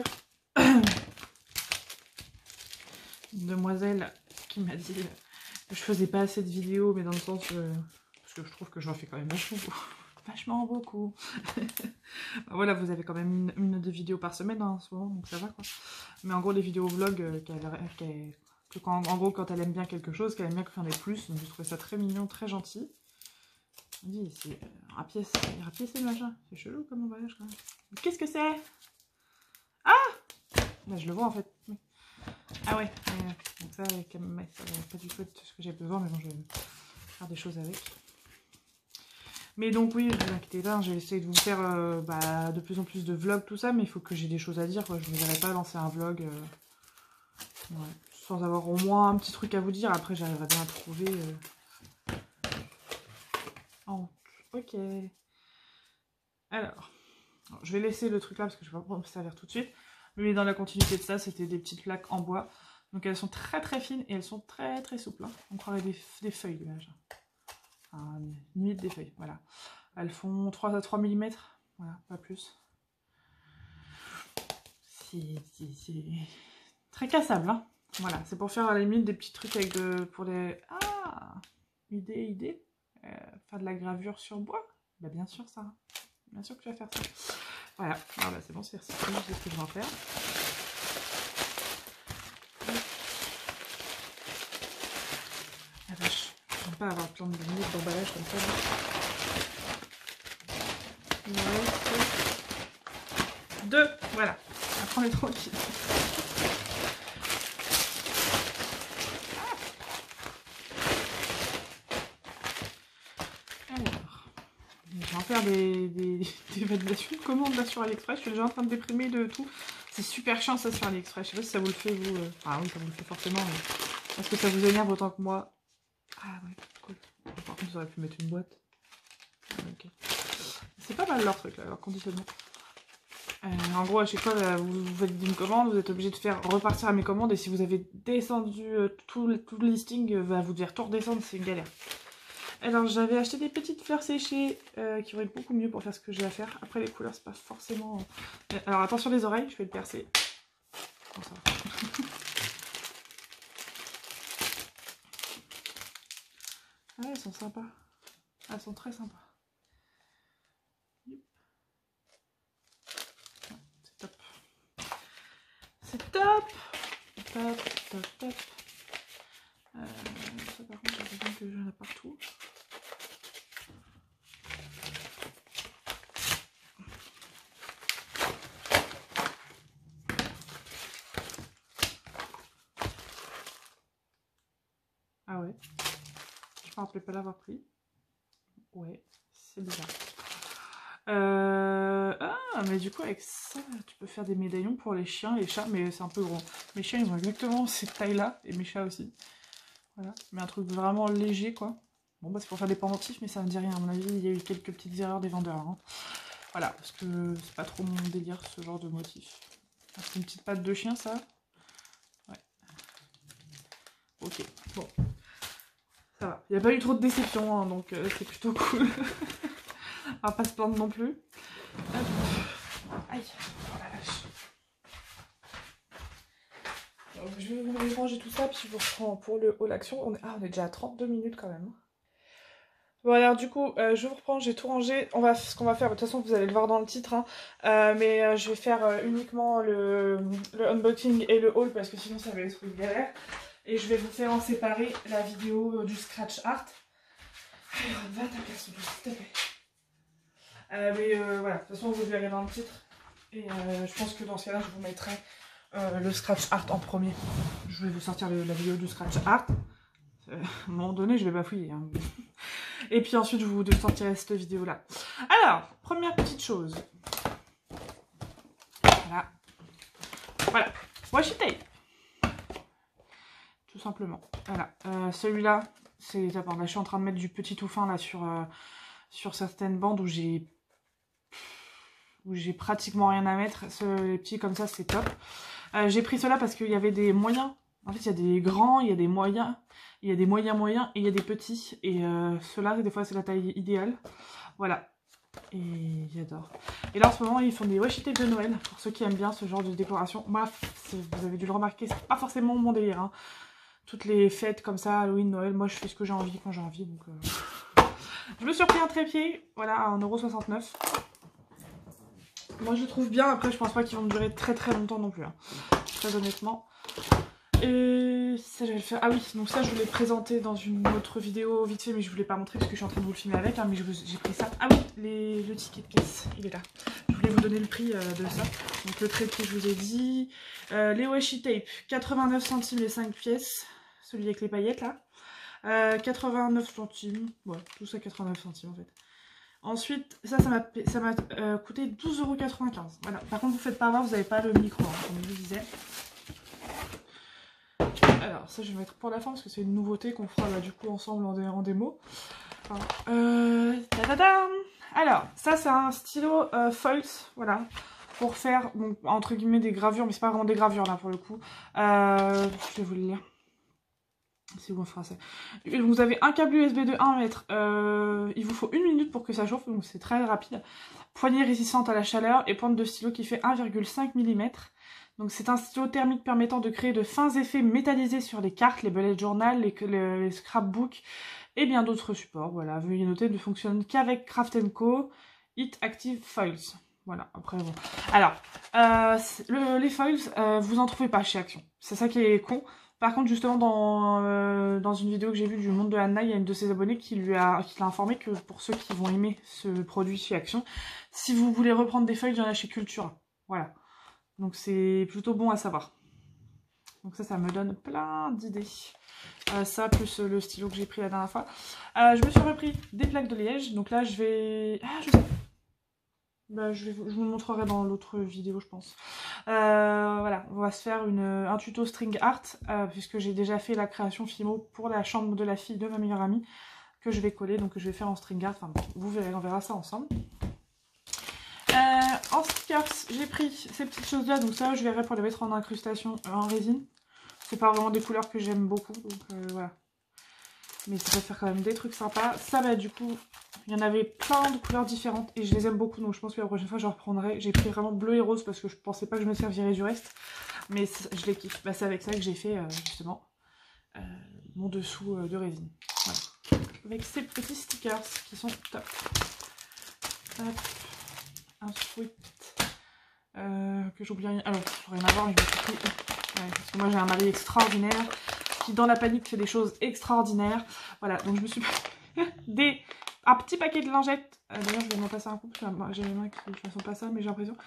Une demoiselle qui m'a dit que je faisais pas assez de vidéos, mais dans le sens... parce que je trouve que j'en fais quand même vachement beaucoup. Voilà, vous avez quand même une ou deux vidéos par semaine hein, en ce moment, donc ça va quoi. Mais en gros, les vidéos vlog en gros, quand elle aime bien quelque chose, qu'elle aime bien qu'il y en ait plus, donc je trouvais ça très mignon, très gentil. On dit, c'est rapiécé le machin. C'est chelou comme emballage quand même. Qu'est-ce que c'est? Ah bah, je le vois en fait. Oui. Ah ouais, donc ça, ça va pas du tout être ce que j'ai besoin, mais bon, je vais faire des choses avec. Mais donc oui, ne vous inquiétez pas, j'ai essayé de vous faire de plus en plus de vlogs, tout ça, mais il faut que j'ai des choses à dire, quoi. Je ne verrai pas lancer un vlog ouais, sans avoir au moins un petit truc à vous dire. Après, j'arriverai bien à trouver... Oh, ok. Alors, je vais laisser le truc là, parce que je ne vais pas me servir tout de suite. Mais dans la continuité de ça, c'était des petites plaques en bois. Donc elles sont très très fines et elles sont très très souples. Hein. On croirait des feuilles, l'image. Enfin, limite des feuilles, voilà. Elles font 3 à 3 mm, voilà, pas plus. C'est très cassable, hein. Voilà, c'est pour faire à la limite des petits trucs avec pour les... Ah, idée. Faire de la gravure sur bois. Bah bien sûr ça. Bien sûr que tu vas faire ça. Voilà, alors là c'est bon, c'est recyclé, je sais ce que je vais en faire. La vache, je ne pas avoir plein de minutes d'emballage comme ça. 2. Voilà. Après, on est tranquille. Alors, je vais en faire des validations de commandes là sur AliExpress. Je suis déjà en train de déprimer de tout. C'est super chiant ça sur AliExpress. Je sais pas si ça vous le fait vous. Ah oui, ça vous le fait forcément. Mais... Est-ce que ça vous énerve autant que moi? Ah ouais, cool. Par contre, j'aurais pu mettre une boîte. Ok. C'est pas mal leur truc là, leur conditionnement. En gros, à chaque fois, vous faites une commande, vous êtes obligé de faire repartir à mes commandes. Et si vous avez descendu tout le listing, vous devez tout redescendre, c'est une galère. Alors, j'avais acheté des petites fleurs séchées qui vont être beaucoup mieux pour faire ce que j'ai à faire. Après, les couleurs, c'est pas forcément... Alors, attention les oreilles, je vais le percer. Bon, ça va. Ah, elles sont sympas. Elles sont très sympas. C'est top. C'est top. Top, top, top. Ça, par contre, j'ai l'impression que j'en ai partout. Ah ouais. Je me rappelais pas l'avoir pris. Ouais, c'est bizarre. Ah, mais du coup, avec ça, tu peux faire des médaillons pour les chiens, les chats, mais c'est un peu gros. Mes chiens, ils ont exactement cette taille-là, et mes chats aussi. Voilà, mais un truc vraiment léger, quoi. Bon, bah, c'est pour faire des pendentifs, mais ça me dit rien. À mon avis, il y a eu quelques petites erreurs des vendeurs. Hein. Voilà, parce que c'est pas trop mon délire, ce genre de motif. C'est une petite patte de chien, ça. Ouais. Ok, bon. Ça va. Il n'y a pas eu trop de déception, hein, donc c'est plutôt cool. On va pas se plaindre non plus. Hop. Aïe, oh la vache. Donc, je vais vous ranger tout ça, puis je vous reprends pour le haul action. On est déjà à 32 minutes quand même. Bon alors du coup, je vous reprends, j'ai tout rangé. Ce qu'on va faire, de toute façon vous allez le voir dans le titre, hein, mais je vais faire uniquement le unboxing et le haul parce que sinon ça va être une galère. Et je vais vous faire en séparer la vidéo du scratch art. Alors, va ta place, s'il te plaît. Mais voilà, de toute façon vous verrez dans le titre. Et je pense que dans ce cas-là, je vous mettrai le scratch art en premier. Je vais vous sortir la vidéo du scratch art. À un moment donné, je vais bafouiller. Hein. Et puis ensuite, je vous sortirai cette vidéo-là. Alors, première petite chose. Voilà. Voilà. Washi tape. Tout simplement. Voilà. Celui-là, c'est d'abord. Là, je suis en train de mettre du petit tout fin là sur certaines bandes où j'ai pratiquement rien à mettre. Les petits comme ça, c'est top. J'ai pris cela parce qu'il y avait des moyens. En fait, il y a des grands, il y a des moyens, il y a des moyens et il y a des petits. Et ceux-là, des fois, c'est la taille idéale. Voilà. Et j'adore. Et là, en ce moment, ils font des washi tape de Noël. Pour ceux qui aiment bien ce genre de décoration. Moi, vous avez dû le remarquer, c'est pas forcément mon délire. Hein. Toutes les fêtes comme ça, Halloween, Noël, moi, je fais ce que j'ai envie quand j'ai envie. Donc, je me suis repris un trépied, voilà, à 1,69 €. Moi, je le trouve bien. Après, je pense pas qu'ils vont durer très très longtemps non plus. Hein. Très honnêtement. Et ça, je vais le faire. Ah oui, donc ça, je vous l'ai présenté dans une autre vidéo vite fait, mais je ne vous l'ai pas montré parce que je suis en train de vous le filmer avec. Hein, mais j'ai pris ça. Ah oui, le ticket de caisse, il est là. Je voulais vous donner le prix de ça. Donc le trépied, je vous ai dit. Les washi tape, 89 centimes les 5 pièces. Celui avec les paillettes là. 89 centimes. Ouais, tout ça 89 centimes en fait. Ensuite, ça m'a coûté 12,95 €. Voilà. Par contre, vous faites pas avoir, vous n'avez pas le micro, hein, comme je vous disais. Alors, ça, je vais mettre pour la fin parce que c'est une nouveauté qu'on fera du coup ensemble en démo. Alors, ça, c'est un stylo foils, voilà, pour faire, donc, entre guillemets, des gravures, mais c'est pas vraiment des gravures là pour le coup. Je vais vous le lire. C'est où en français. Vous avez un câble USB de 1 mètre. Il vous faut 1 minute pour que ça chauffe, donc c'est très rapide. Poignée résistante à la chaleur et pointe de stylo qui fait 1,5 mm. Donc c'est un stylo thermique permettant de créer de fins effets métallisés sur les cartes, les bullet journal, les scrapbooks et bien d'autres supports. Voilà, veuillez noter, ne fonctionne qu'avec Craft & Co. Heat Active Foils. Voilà, après bon. Alors, les foils, vous en trouvez pas chez Action. C'est ça qui est con. Par contre, justement, dans une vidéo que j'ai vue du monde de Anna, il y a une de ses abonnées qui l'a informé que pour ceux qui vont aimer ce produit chez Action, si vous voulez reprendre des feuilles, il y en a chez Cultura. Voilà. Donc c'est plutôt bon à savoir. Donc ça me donne plein d'idées. Ça, plus le stylo que j'ai pris la dernière fois. Je me suis repris des plaques de liège. Donc là, je vais... Ah, je sais. Bah, je vous le montrerai dans l'autre vidéo, je pense. Voilà, on va se faire un tuto string art, puisque j'ai déjà fait la création Fimo pour la chambre de la fille de ma meilleure amie, que je vais coller, donc que je vais faire en string art. Enfin, vous verrez, on verra ça ensemble. En stickers, j'ai pris ces petites choses-là, donc ça, je verrai pour les mettre en incrustation en résine. C'est pas vraiment des couleurs que j'aime beaucoup, donc voilà. Mais ça va faire quand même des trucs sympas. Ça, bah du coup, il y en avait plein de couleurs différentes et je les aime beaucoup, donc je pense que la prochaine fois, je reprendrai. J'ai pris vraiment bleu et rose parce que je pensais pas que je me servirais du reste, mais je les kiffe. Bah, c'est avec ça que j'ai fait, justement, mon dessous de résine. Voilà. Avec ces petits stickers qui sont top. Hop. Ensuite, que j'oublie rien. Alors, rien à voir, mais je me suis pris... Ouais, parce que moi j'ai un mari extraordinaire qui dans la panique fait des choses extraordinaires. Voilà, donc je me suis pris un petit paquet de lingettes. D'ailleurs je vais m'en passer un coup, parce que j'ai les mains qui ne sont pas ça, mais j'ai l'impression.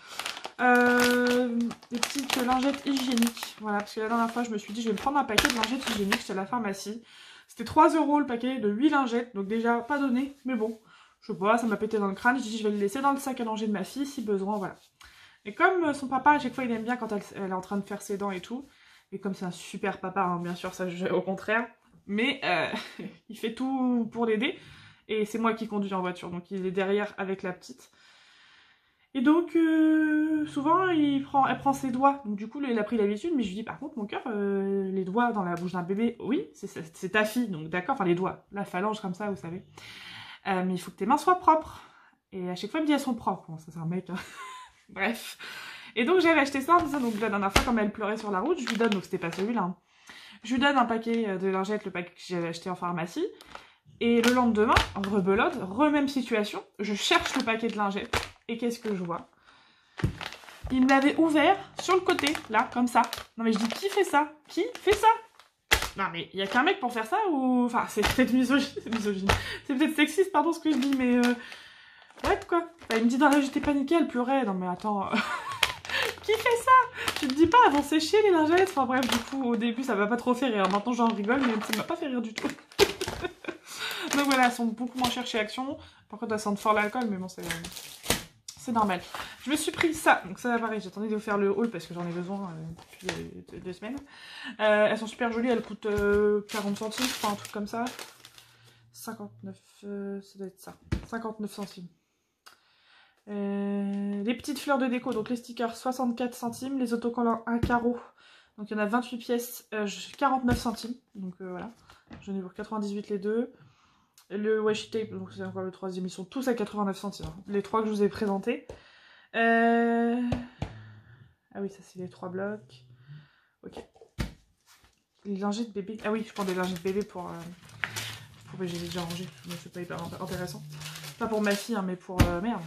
Des petites lingettes hygiéniques. Voilà, parce que la dernière fois je me suis dit je vais me prendre un paquet de lingettes hygiéniques chez la pharmacie. C'était 3 € le paquet de 8 lingettes, donc déjà pas donné, mais bon. Je sais pas, ça m'a pété dans le crâne, j'ai dit je vais le laisser dans le sac à langer de ma fille si besoin, voilà. Et comme son papa, à chaque fois, il aime bien quand elle est en train de faire ses dents et tout, et comme c'est un super papa, hein, bien sûr, ça, au contraire, mais il fait tout pour l'aider, et c'est moi qui conduis en voiture, donc il est derrière avec la petite. Et donc, souvent, elle prend ses doigts, donc du coup, il a pris l'habitude, mais je lui dis, par contre, mon cœur, les doigts dans la bouche d'un bébé, oui, c'est ta fille, donc d'accord, enfin les doigts, la phalange comme ça, vous savez, mais il faut que tes mains soient propres. Et à chaque fois, il me dit, elles sont propres, bon, ça c'est un mec, hein. Bref. Et donc j'avais acheté ça en disant, donc la dernière fois, comme elle pleurait sur la route, je lui donne, donc c'était pas celui-là, hein. Je lui donne un paquet de lingettes, le paquet que j'avais acheté en pharmacie. Et le lendemain, en rebelote, même situation, je cherche le paquet de lingettes. Et qu'est-ce que je vois? Il me l'avait ouvert sur le côté, là, comme ça. Non mais je dis, qui fait ça? Qui fait ça? Non mais il y a qu'un mec pour faire ça ou... Enfin, c'est peut-être misogyne. C'est peut-être sexiste, pardon ce que je dis, mais... Ouais, quoi. Enfin, il me dit, dans la j'étais paniquée, elle pleurait. Non mais attends... Qui fait ça? Tu te dis pas, elles vont sécher les lingettes. Enfin bref, du coup, au début, ça m'a pas trop fait rire. Maintenant, j'en rigole, mais ça m'a pas fait rire du tout. Donc voilà, elles sont beaucoup moins chères chez Action. Par contre, elles sentent fort l'alcool, mais bon, c'est normal. Je me suis pris ça. Donc ça, pareil, j'attendais de vous faire le haul parce que j'en ai besoin depuis 2 semaines. Elles sont super jolies, elles coûtent 40 centimes, enfin un truc comme ça. 59, ça doit être ça. 59 centimes. Les petites fleurs de déco, donc les stickers 64 centimes, les autocollants 1 carreau, donc il y en a 28 pièces, 49 centimes, donc voilà, j'en ai pour 98 les deux. Et le washi tape, donc c'est encore le troisième, ils sont tous à 89 centimes, hein, les trois que je vous ai présentés. Ah oui, ça c'est les 3 blocs, ok. Les lingettes bébé, ah oui, je prends des lingettes bébé pour j'ai déjà rangé, mais c'est pas hyper intéressant. Pas pour ma fille, hein, mais pour merde.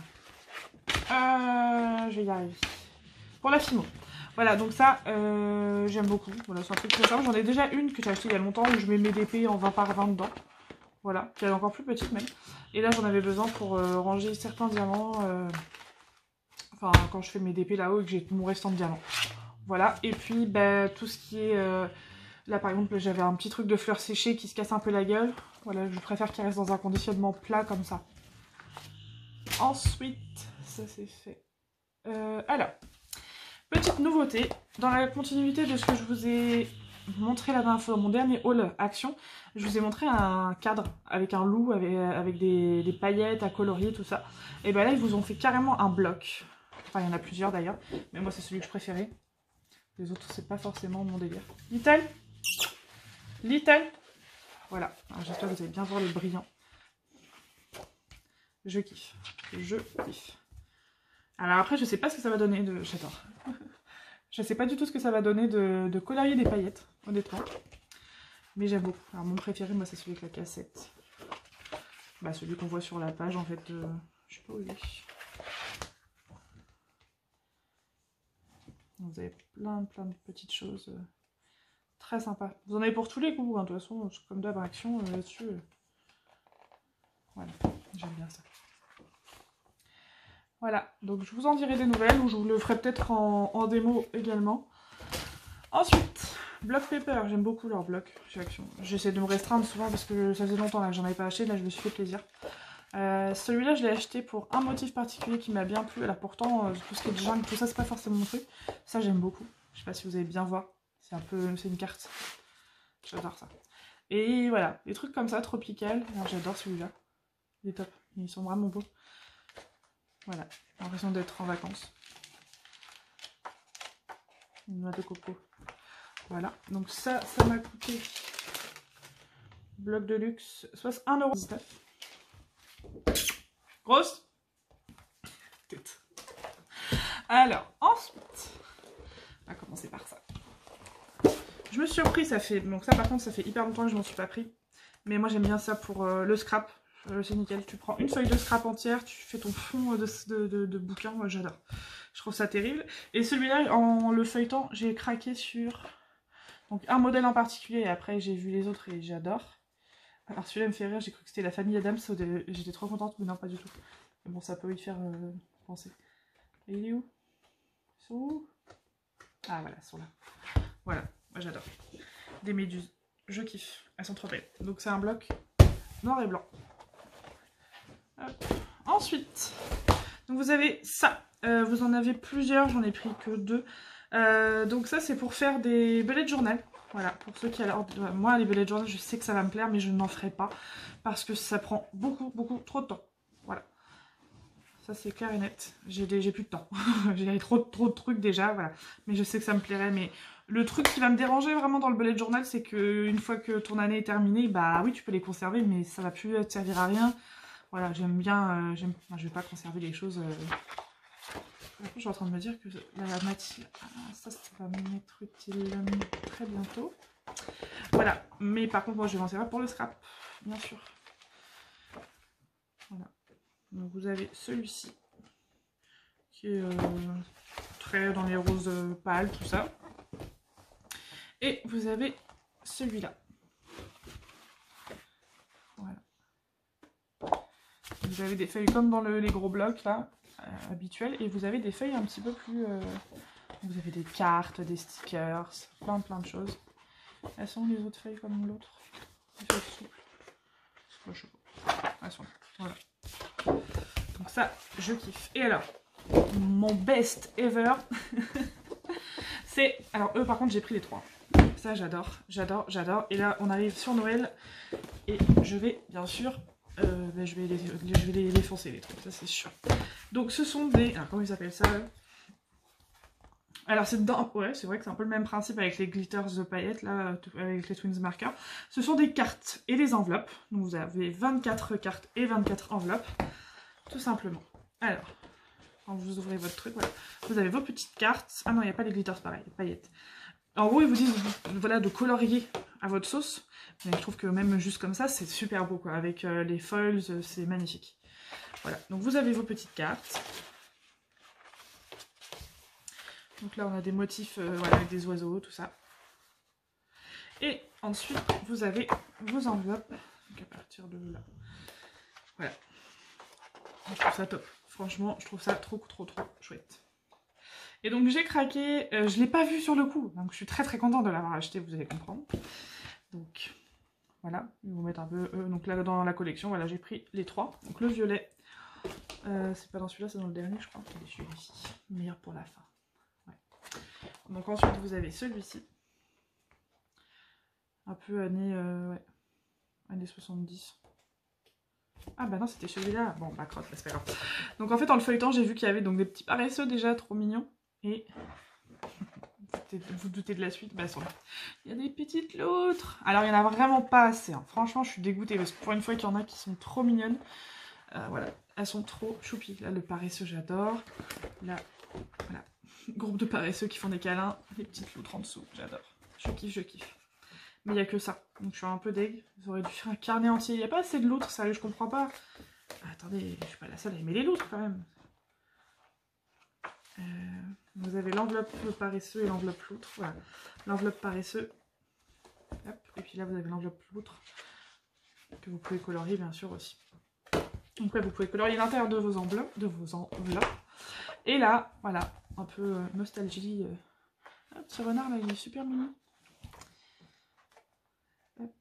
Je vais y arriver. Pour la Fimo. Voilà, donc ça, j'aime beaucoup. Voilà, c'est un truc très simple. J'en ai déjà une que j'ai achetée il y a longtemps où je mets mes DP en 20 par 20 dedans. Voilà, qui est encore plus petite même. Et là, j'en avais besoin pour ranger certains diamants. Enfin, quand je fais mes DP là-haut et que j'ai mon restant de diamants. Voilà, et puis bah, tout ce qui est... là, par exemple, j'avais un petit truc de fleurs séchées qui se casse un peu la gueule. Voilà, je préfère qu'il reste dans un conditionnement plat comme ça. Ensuite, ça c'est fait. Alors, petite nouveauté, dans la continuité de ce que je vous ai montré la dernière fois dans mon dernier haul Action, je vous ai montré un cadre avec un loup, avec des paillettes à colorier, tout ça. Et ben là, ils vous ont fait carrément un bloc. Enfin, il y en a plusieurs d'ailleurs, mais moi c'est celui que je préférais. Les autres, c'est pas forcément mon délire. Little, voilà, j'espère que vous allez bien voir le brillant. Je kiffe. Je kiffe. Alors après, je sais pas ce que ça va donner de... J'adore. Je sais pas du tout ce que ça va donner de colorier des paillettes, honnêtement. Mais j'aime beaucoup. Alors mon préféré, moi, c'est celui avec la cassette. Bah, celui qu'on voit sur la page, en fait. Je sais pas où il est. Vous avez plein de petites choses très sympas. Vous en avez pour tous les goûts, hein. De toute façon, comme d'hab, Action, là-dessus. Voilà, j'aime bien ça. Voilà, donc je vous en dirai des nouvelles, ou je vous le ferai peut-être en démo également. Ensuite, Block Paper, j'aime beaucoup leur bloc chez Action. J'essaie de me restreindre souvent parce que ça faisait longtemps là que j'en avais pas acheté, là je me suis fait plaisir. Celui-là je l'ai acheté pour un motif particulier qui m'a bien plu. Alors pourtant, tout ce qui est jungle, tout ça c'est pas forcément mon truc. Ça j'aime beaucoup, je sais pas si vous allez bien voir, c'est une carte. J'adore ça. Et voilà, des trucs comme ça, tropical. Alors j'adore celui-là, il est top, ils sont vraiment beaux. Voilà, j'ai l'impression d'être en vacances. Une noix de coco. Voilà, donc ça m'a coûté, bloc de luxe, soit 1,19 €. Grosse tête. Alors, ensuite, on va commencer par ça. Je me suis repris, ça fait, donc ça par contre ça fait hyper longtemps que je m'en suis pas pris. Mais moi j'aime bien ça pour le scrap. C'est nickel, tu prends une feuille de scrap entière, tu fais ton fond de bouquin, moi j'adore. Je trouve ça terrible. Et celui-là, en le feuilletant, j'ai craqué sur donc un modèle en particulier, et après j'ai vu les autres et j'adore. Alors celui-là me fait rire, j'ai cru que c'était la famille Adams, j'étais trop contente, mais non pas du tout. Mais bon, ça peut y faire penser. Et il est où? Ils sont où? Ah voilà, ils sont là. Voilà, moi j'adore. Des méduses, je kiffe, elles sont trop belles. Donc c'est un bloc noir et blanc. Hop. Ensuite, donc vous avez ça. Vous en avez plusieurs, j'en ai pris que 2. Donc ça c'est pour faire des bullet journal. Voilà, pour ceux qui... Alors, moi les bullet journal, je sais que ça va me plaire, mais je n'en ferai pas. Parce que ça prend beaucoup trop de temps. Voilà. Ça c'est clair et net. J'ai plus de temps. J'ai trop de trucs déjà, voilà. Mais je sais que ça me plairait, mais... Le truc qui va me déranger vraiment dans le bullet journal, c'est que une fois que ton année est terminée, bah oui, tu peux les conserver, mais ça va plus te servir à rien. Voilà, j'aime bien... Enfin, je vais pas conserver les choses... Je suis en train de me dire que la matière... Ah, ça va m'être utile très bientôt. Voilà, mais par contre, moi, je vais m'en servir pour le scrap, bien sûr. Voilà. Donc, vous avez celui-ci, qui est très dans les roses pâles, tout ça. Et vous avez celui-là. Voilà. Vous avez des feuilles comme dans les gros blocs, là, habituels. Et vous avez des feuilles un petit peu plus... Vous avez des cartes, des stickers, plein de choses. Elles sont les autres feuilles comme l'autre. Les feuilles souples. Je sais pas. Elles sont là. Voilà. Donc ça, je kiffe. Et alors, mon best ever, c'est... Alors eux, par contre, j'ai pris les 3. Ça, j'adore. Et là, on arrive sur Noël. Et je vais, bien sûr... je vais les défoncer, les trucs. Ça, c'est sûr. Donc ce sont des... Alors, comment ils appellent ça? Alors c'est dedans, ouais, c'est vrai que c'est un peu le même principe avec les glitters de paillettes, là, avec les Twins Markers. Ce sont des cartes et des enveloppes. Donc vous avez 24 cartes et 24 enveloppes, tout simplement. Alors, quand vous ouvrez votre truc, voilà, vous avez vos petites cartes. Ah non, il n'y a pas les glitters pareil, paillettes. En gros, ils vous disent, voilà, de colorier à votre sauce. Mais je trouve que même juste comme ça, c'est super beau, quoi. Avec les foils, c'est magnifique. Voilà, donc vous avez vos petites cartes. Donc là, on a des motifs voilà, avec des oiseaux, tout ça. Et ensuite, vous avez vos enveloppes. Donc à partir de là. Voilà. Je trouve ça top. Franchement, je trouve ça trop chouette. Et donc j'ai craqué. Je ne l'ai pas vu sur le coup. Donc je suis très contente de l'avoir acheté, vous allez comprendre. Donc voilà. Je vais vous mettre un peu... donc là, dans la collection, voilà, j'ai pris les 3. Donc le violet. C'est pas dans celui-là, c'est dans le dernier, je crois. Et celui-ci. Meilleur pour la fin. Donc ensuite vous avez celui-ci, un peu années, ouais, années 70. Ah bah non, c'était celui-là. Bon bah crotte, c'est pas grave. Donc en fait en le feuilletant j'ai vu qu'il y avait donc des petits paresseux déjà trop mignons. Et vous doutez de la suite, bah elles sont là. Il y a des petites loutres. Alors il n'y en a vraiment pas assez, hein. Franchement je suis dégoûtée parce que pour une fois qu'il y en a qui sont trop mignonnes. Voilà, elles sont trop choupies. Là le paresseux j'adore. Là, voilà. Groupe de paresseux qui font des câlins, les petites loutres en dessous, j'adore. Je kiffe. Mais il n'y a que ça, donc je suis un peu deg. Vous auriez dû faire un carnet entier. Il n'y a pas assez de loutres, sérieux, je comprends pas. Ah, attendez, je suis pas la seule à aimer les loutres quand même. Vous avez l'enveloppe paresseux et l'enveloppe loutre. Voilà, l'enveloppe paresseux. Hop. Et puis là, vous avez l'enveloppe loutre que vous pouvez colorier bien sûr aussi. Donc ouais, vous pouvez colorier l'intérieur de vos enveloppes. Et là, voilà, un peu nostalgie. Ah, petit renard là, il est super mignon. Hop.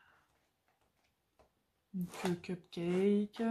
Donc cupcake.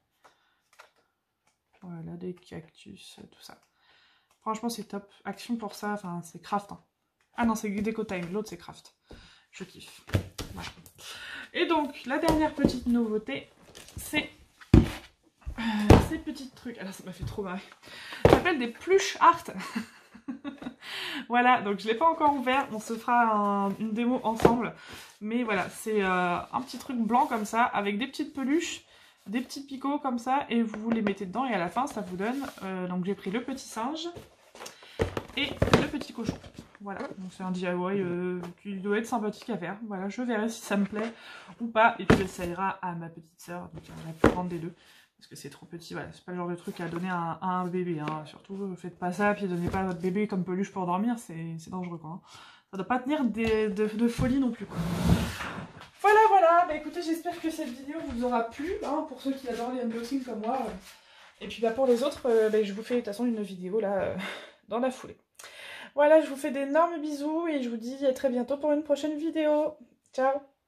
Voilà, des cactus, tout ça. Franchement, c'est top. Action pour ça, enfin, c'est craft. Hein. Ah non, c'est Déco Time, l'autre c'est craft. Je kiffe. Voilà. Et donc, la dernière petite nouveauté, c'est ces petits trucs. Alors, ça m'a fait trop marrer. Ça s'appelle des plush art. Voilà, donc je ne l'ai pas encore ouvert. On se fera une démo ensemble. Mais voilà, c'est un petit truc blanc comme ça, avec des petites peluches, des petits picots comme ça, et vous les mettez dedans, et à la fin, ça vous donne... donc j'ai pris le petit singe et le petit cochon. Voilà, donc c'est un DIY qui doit être sympathique à faire. Voilà, je verrai si ça me plaît ou pas. Et puis ça ira à ma petite sœur, donc la plus grande des deux. Parce que c'est trop petit, voilà, c'est pas le genre de truc à donner à un bébé. Hein. Surtout, faites pas ça, puis donnez pas à votre bébé comme peluche pour dormir, c'est dangereux quoi. Hein. Ça doit pas tenir de folie non plus quoi. Voilà, voilà, bah écoutez, j'espère que cette vidéo vous aura plu, hein, pour ceux qui adorent les unboxings comme moi. Et puis bah, pour les autres, bah, je vous fais de toute façon une vidéo là, dans la foulée. Voilà, je vous fais d'énormes bisous et je vous dis à très bientôt pour une prochaine vidéo. Ciao!